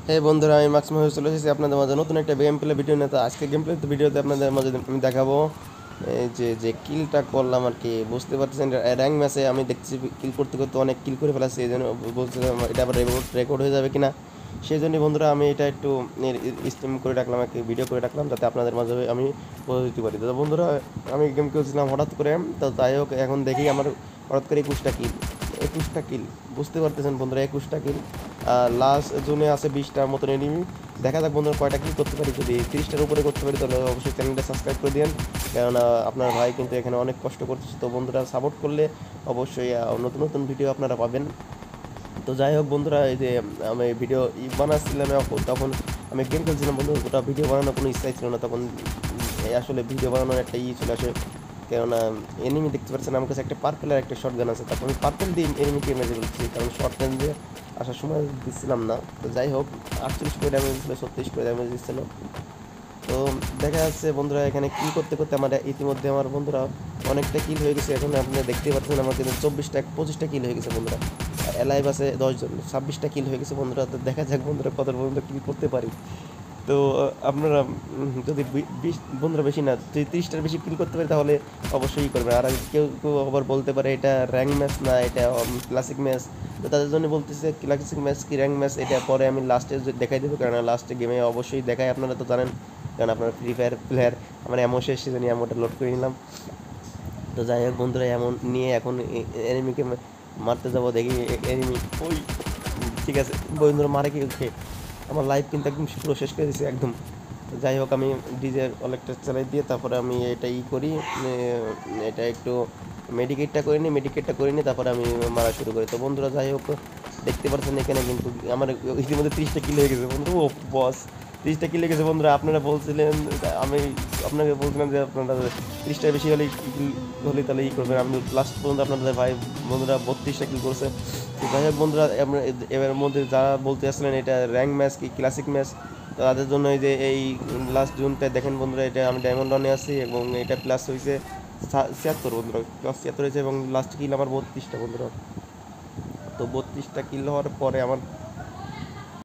এই বন্ধুরা, আমি মাক্স হয়ে চলে এসেছি আপনাদের মাঝে নতুন একটা গেম প্লে ভিডিও নিয়ে। তো আজকে গেম প্লে ভিডিওতে আপনাদের মাঝে আমি দেখাবো এই যে যে কিলটা করলাম আর কি। বুঝতে পারছেন, র্যাঙ্ক ম্যাচে আমি দেখছি কিল করতে করতে অনেক কিল করে ফেলাচ্ছি। এই জন্য বলছিলাম এটা আবার রেকর্ড হয়ে যাবে কিনা, সেই জন্যই বন্ধুরা আমি এটা একটু স্ট্রিম করে রাখলাম আর কি, ভিডিও করে রাখলাম, যাতে আপনাদের মাঝে আমি বলে দিতে পারি। তো বন্ধুরা, আমি গেম খেলছিলাম হঠাৎ করে, তো যাই হোক এখন দেখি আমার হঠাৎ করে 21টা কিল। বুঝতে পারতেছেন বন্ধুরা, 21টা কিল। লাস্ট জোনে আছে 20টার মতন এনিমি। দেখা যাক বন্ধুরা কয়টা কিল করতে পারি। যদি 30টার উপরে করতে পারি তাহলে অবশ্যই চ্যানেলটা সাবস্ক্রাইব করে দিন, কেননা আপনার ভাই কিন্তু এখানে অনেক কষ্ট করতেছে। তো বন্ধুরা সাপোর্ট করলে অবশ্যই নতুন নতুন ভিডিও আপনারা পাবেন। তো যাই হোক বন্ধুরা, এই যে আমি ভিডিও বানাচ্ছিলাম তখন আমি গেম খেলছিলাম বন্ধু, ওটা ভিডিও বানানোর কোনো ইচ্ছাই ছিল না তখন। এই আসলে ভিডিও বানানোর একটা চলে আসে, কেননা এনিমি দেখতে পাচ্ছেন আমার কাছে একটা পার্পেলের একটা শর্ট গান আছে, তারপর আমি পার্পেল দিয়ে এনিমিকে মেরে ফেলছি, কারণ শর্ট গান দিয়ে আসার সময় দিচ্ছিলাম না। তো যাই হোক 48 করে ড্যামেজ দিচ্ছিল, 36 করে ড্যামেজ দিচ্ছিল। তো দেখা যাচ্ছে বন্ধুরা, এখানে কিল করতে করতে আমার ইতিমধ্যে আমার বন্ধুরা অনেকটা কিল হয়ে গেছে। এখন আপনারা দেখতেই পাচ্ছেন আমার কিন্তু 25টা কিল হয়ে গেছে বন্ধুরা। অ্যালাইভ আছে 10 জন, 26টা কিল হয়ে গেছে বন্ধুরা। তো দেখা যাক বন্ধুরা কত পর্যন্ত কিল করতে পারি। তো আপনারা যদি 20 বন্ধুরা বেশি না, যদি 30টার বেশি কিল করতে পারি তাহলে অবশ্যই করবে। আর কেউ কেউ আবার বলতে পারে এটা র্যাঙ্ক ম্যাচ না, এটা ক্লাসিক ম্যাচ। তো তাদের জন্য বলতেছে ক্লাসিক ম্যাচ কি র্যাঙ্ক ম্যাচ, এটা পরে আমি লাস্টে দেখাই দেবো, কারণ লাস্টে গেমে অবশ্যই দেখাই, আপনারা তো জানেন, কারণ আপনার ফ্রি ফায়ার প্লেয়ার। আমার এমন শেষ সিজনে এমনটা লোড করে নিলাম। তো যাই হোক বন্ধুরা, এমন নিয়ে এখন এনিমিকে মারতে যাবো, দেখি এনিমি ওই ঠিক আছে বন্ধুরা মারে কি ওকে। আমার লাইফ কিন্তু একদম পুরো শেষ করে দিয়েছে একদম। তো যাই হোক আমি ডিজের অনেকটা চালাই দিয়ে তারপরে আমি এটা করি, এটা একটু মেডিকেটটা করে নিই, তারপরে আমি মারা শুরু করি। তো বন্ধুরা যাই হোক দেখতে পাচ্ছেন এখানে কিন্তু আমার ইতিমধ্যে 30টা কিল হয়ে গেছে বন্ধু। ও বস, 30টা কিল হয়ে গেছে বন্ধুরা। আপনারা বলছিলেন, আমি আপনাকে বলছিলাম যে আপনারা 30টার বেশি হলে হলে তাহলে করবেন। আমি লাস্ট পর্যন্ত আপনাদের ভাই বন্ধুরা 32টা কিল করছে। তো যাই হোক বন্ধুরা, এবার মধ্যে যারা বলতে আসলেন এটা র্যাঙ্ক ম্যাচ কি ক্লাসিক ম্যাচ, তাদের জন্য এই যে এই লাস্ট জুনটা দেখেন বন্ধুরা, এটা আমি ডায়মন্ড রানে আছি এবং এটা প্লাস হয়েছে 76 বন্ধুরা, প্লাস 76 হয়েছে এবং লাস্ট কিল আমার 32টা বন্ধুরা। তো 32টা কিল হওয়ার পরে আমার